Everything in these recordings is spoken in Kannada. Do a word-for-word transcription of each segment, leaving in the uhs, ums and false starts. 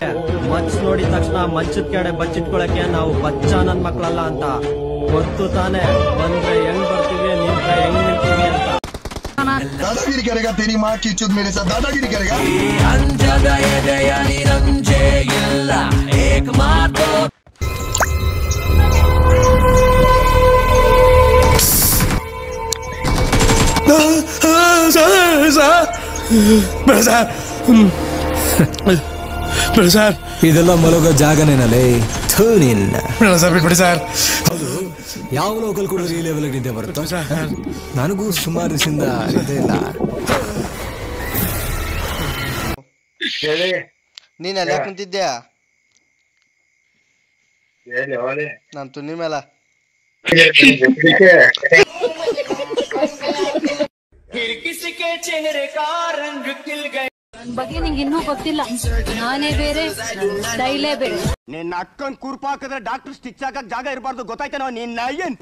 ಮಚ್ ನೋಡಿದ ತಕ್ಷಣ ಮಂಚದ ಕಡೆ ಬಚ್ಚಿಟ್ಕೊಳಕ್ಕೆ ನಾವು ಬಚ್ಚ ನನ್ ಮಕ್ಳಲ್ಲ ಅಂತ ಗೊತ್ತು ತಾನೆ. ಬಂದ್ರೆ ಹೆಂಗ್ ಬರ್ತೀವಿ, ನಿಂತ್ರೆ ಹೆಂಗ್ ನಿಲ್ತೀವಿ ಅಂತ. दादागिरी करेगा तेरी माँ की चुद मेरे साथ दादागिरी करेगा. एक मातो ಸರ್ ಇದೆಲ್ಲ ಮಲಗೋ ಜಾಗನೇನಲ್ಲೇ ಸರ್ ಬಿಟ್ಬಿಡಿ ಸರ್. ಯಾವ ಲೋಕಲ್ ಕೂಡ ಈ ಲೆವೆಲ್ ನಿದ್ದೆ ಬರುತ್ತೆ. ನನಗೂ ಸುಮಾರು ದಿವಸದಿಂದ ನಿದ್ದೆ ಇಲ್ಲ. ನೀನ್ ಅಲ್ಲೇ ಕುಂತಿದ್ಯಾ? ನಾನ್ ತುನಿ ಮೇಲ ಬಗ್ಗೆ ನಿಂಗೆ ಇನ್ನೂ ಗೊತ್ತಿಲ್ಲ. ನಾನೇ ಬೇರೆ, ಸ್ಟೈಲೇ ಬೇರೆ. ನಿನ್ನ ಅಕ್ಕನ್ ಕುರ್ಪಾಕಿದ್ರೆ ಡಾಕ್ಟರ್ ಸ್ಟಿಚ್ ಹಾಕಕ್ ಜಾಗ ಇರಬಾರ್ದು, ಗೊತ್ತಾಯ್ತೇನೋ? ನಿನ್ನ ಏನ್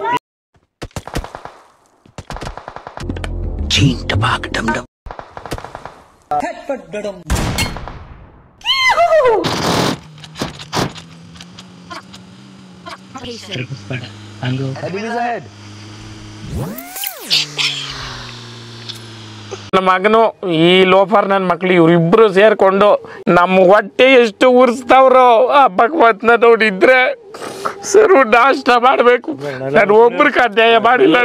ನಮ್ಮ ಮಗನು ಈ ಲೋಫರ್ ನನ್ನ ಮಕ್ಳು ಇವ್ರಿಬ್ರು ಸೇರ್ಕೊಂಡು ನಮ್ಮ ಹೊಟ್ಟೆ ಎಷ್ಟು ಉರ್ಸ್ತಾವ್ರೋ ಆ ಭಗವಂತನ ನೋಡಿದ್ರೆ ಸರು ನಾಷ್ಟ ಮಾಡ್ಬೇಕು. ನಾನು ಒಬ್ರು ಅಧ್ಯಾಯ ಮಾಡಿಲ್ಲಣ್ಣ.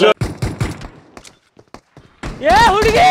ಏ ಹುಡುಗಿ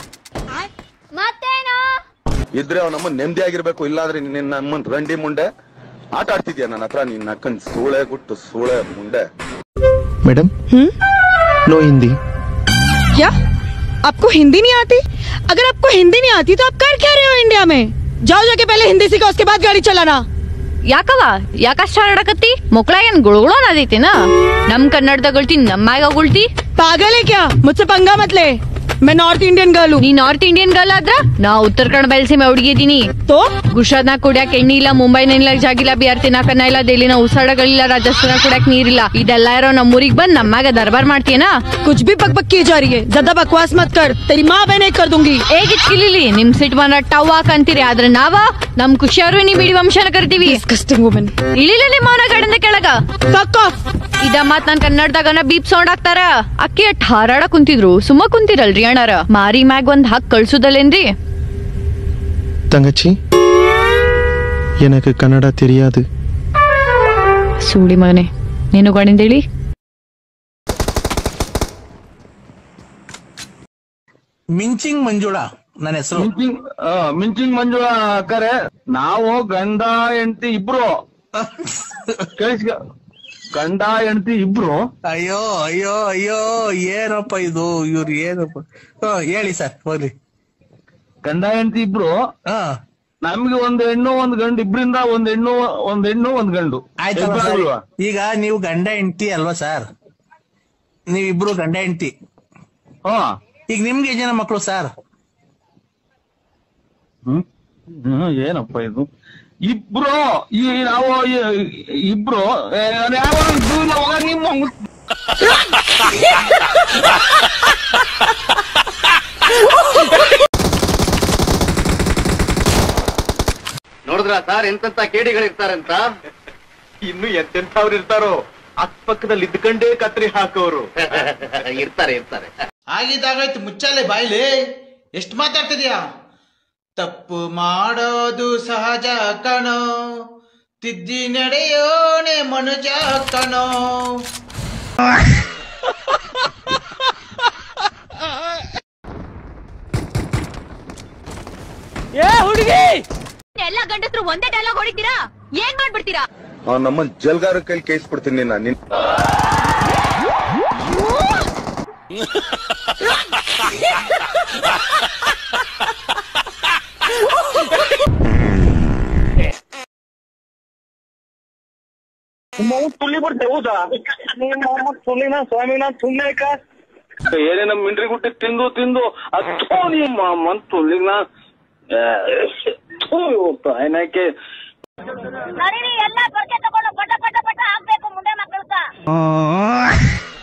ಇದ್ರೆ ಅವ್ ನಮ್ಮ ನೆಮ್ಮದಿ ಆಗಿರ್ಬೇಕು, ಇಲ್ಲಾದ್ರೆ ನಿನ್ನ ನಮ್ಮನ್ ರಂಡಿ ಮುಂಡೆ ಆಟ ಆಡ್ತಿದ್ಯಾ ನನ್ನ ಹತ್ರ. ನಿನ್ನ ಅಕ್ಕನ್ ಸೂಳೆ ಗುಟ್ಟು ಸೂಳೆ ಮುಂಡೆ. मैडम नो हिंदी क्या? आपको हिंदी नहीं आती? अगर आपको हिंदी नहीं आती तो आप कर क्या रहे हो इंडिया में? जाओ जाके पहले हिंदी सीखो, उसके बाद गाड़ी चलाना. ಯಾಕವ ಯಾಕಷ್ಟ ಆಡಕತ್ತಿ? ಮೊಕ್ಳಾಗೇನ್ ಗುಳುಗುಳು ಅನ್ನೋದೈತಿನ? ನಮ್ ಕನ್ನಡದಾಗ ಉಳ್ತಿ, ನಮ್ಮಾಗ ಉಳ್ತಿ. पागल है क्या? मुझसे पंगा मत ले. मैं नॉर्थ इंडियन गर्ल हूँ. ನೀ ನಾರ್ತ್ ಇಂಡಿಯನ್ ಗರ್ಲ್ ಆದ್ರ ನಾ ಉತ್ತರ ಕನ್ನಡ ಬಯಲ್ಸೀಮೆ ಹುಡುಗಿ ಇದೀನಿ. तो ಗುಜರಾತ್ನ ಕುಡಿಯಕ್ ಎಣ್ಣಿ ಇಲ್ಲ, ಮುಂಬೈನ ಇಲ್ಲ, ಜಾಗಿಲ್ಲ, ಬಿಹಾರ್ ತಿನ್ನಕನ್ನ ಇಲ್ಲ, ದೆಹಲಿನ ಉಸಾಡಗಳಿಲ್ಲ, ರಾಜಸ್ಥಾನ ಕುಡಿಯಕ್ ನೀರಿಲ್ಲ. ಇದೆಲ್ಲ ಇರೋ ನಮ್ಮೂರಿಗ್ ಬಂದ್ ನಮ್ಮಾಗ ದರ್ಬಾರ್ ಮಾಡ್ತೀಯನಾ? कुछ भी बक बक की जा रही है. ज्यादा बकवास मत कर, तेरी माँ बहने कर दूंगी. ಹೇಗಿಟ್ಕಿಲಿಲಿ ನಿಮ್ ಸಿಟ್ ಬಂದ್ರ ಟವ್ ಹಾಕಂತೀರಿ, ಆದ್ರೆ ನಾವ ನಮ್ ಖುಷಿಯವ್ರು ನೀ ಬಿಡಿ ವಂಶನ ಕರಿತೀವಿ. Disgusting woman. ಇಳಿಲ್ಲ ನಿಮ್ಮ ಅವನ ಗಡಂದ ಕೆಳಗ. Fuck off. ಇದ ಮಾತ್ ನಾನ್ ಕನ್ನಡದಾಗನ ಬೀಪ್ ಸೌಂಡ್ ಹಾಕ್ತಾರ. ಅಕ್ಕಿ ಅಟ್ ಹಾರಾಡ ಕುಂತಿದ್ರು, ಸುಮ್ಮ ಕುಂತಿರಲ್ರಿ ಅಣ್ಣಾರ. ಮಾರಿ ಮ್ಯಾಗ್ ಒಂದ್ ಹಾಕ್ ಕಳ್ಸುದಲ್ಲೇನ್ರಿ? தங்கச்சி எனக்கு கன்னடா தெரியாது. ಸೂಳಿ ಮಗನೆ, ನೀನು ಗಣಿಂದೇಳಿ. ಮಿಂಚಿಂಗ್ ಮಂಜುಳಾ ನನ್ನ ಹೆಸರು. ಮಿಂಚಿಂಗ್ ಮಂಜುಳಾ ಅಕ್ಕರೆ, ನಾವು ಗಂಡ ಹೆಂಡತಿ ಇಬ್ರು ಕೇಳಿಸ್ಕ, ಗಂಡ ಹೆಂಡತಿ ಇಬ್ರು. ಅಯ್ಯೋ ಅಯ್ಯೋ ಅಯ್ಯೋ ಏನಪ್ಪ ಇದು, ಇವ್ರು ಏನಪ್ಪ. ಹೇಳಿ ಸರ್ ಹೋಗ್ಲಿ. ಗಂಡ ಹೆಂಡತಿ ಇಬ್ರು. ಹಾ ನಮ್ಗೆ ಒಂದ್ ಹೆಣ್ಣು ಒಂದ್ ಗಂಡು, ಇಬ್ರಿಂದ ಒಂದ್ ಹೆಣ್ಣು ಒಂದ್ ಹೆಣ್ಣು ಒಂದ್ ಗಂಡು. ಆಯ್ತಲ್ವಾ? ಈಗ ನೀವು ಗಂಡ ಹೆಂಡತಿ ಅಲ್ವಾ ಸರ್? ನೀವಿಬ್ರು ಗಂಡ ಹೆಂಡತಿ. ಹಾ, ಈಗ ನಿಮ್ಗೆ ಜನ ಮಕ್ಕಳು ಸರ್? ಹ್ಮ್ ಏನಪ್ಪ ಇದು? ಇಬ್ರು ಈ ನಾವು ಇಬ್ರು ಯಾವ ನಿಮ್ಮ ನೋಡಿದ್ರ ಸರ್ ಎಂತೆಂತ ಕೇಡಿಗಳಿರ್ತಾರಂತ. ಇನ್ನು ಎಂತೆಂಥವ್ರು ಇರ್ತಾರೋ, ಅಕ್ಕಪಕ್ಕದಲ್ಲಿ ಇದ್ಕೊಂಡೇ ಕತ್ರಿ ಹಾಕೋರು ಇರ್ತಾರೆ ಇರ್ತಾರೆ ಆಗಿದ್ದಾಗಾಯ್ತು, ಮುಚ್ಚಾಲೆ ಬಾಯ್ಲಿ. ಎಷ್ಟು ಮಾತಾಡ್ತಿದ್ಯಾ? ತಪ್ಪು ಮಾಡೋದು ಸಹಜ ಕಣೋ, ತಿದ್ದಿ ನಡೆಯೋನೆ ಮನುಜ ಕಣೋ. ಏ ಹುಡುಗಿ, ಎಲ್ಲ ಗಂಡಸರು ಒಂದೇ ಡೈಲಾಗ್ ಹೊಡಿತೀರಾ? ಏನ್ ಮಾಡ್ಬಿಡ್ತೀರಾ? ನಮ್ಮ ಜಲ್ಗಾರ ಕೈಲಿ ಕೇಸ್ ಬಿಡ್ತೀನಿ ನಾನು. ತುಲಿ ಬರ್ತೆ ಹೌದಾ? ತುಲಿನ ಸ್ವಾಮಿನ ಸುಮ್ಮನೆ ಏನೇ ನಮ್ ಮಿಂಡ್ರಿ ಗುಟ್ಟಿ ತಿಂದು ತಿಂದು ಅಷ್ಟೋ ನಿಮ್ಮ ಮನ್ ತುಲಿನ ಏನಕ್ಕೆ ಎಲ್ಲ ತಗೊಂಡು ಪಟ ಪಟ ಪಟ ಹಾಕ್ಬೇಕು ಮುಂದೆ ಮಕ್ಕಳು.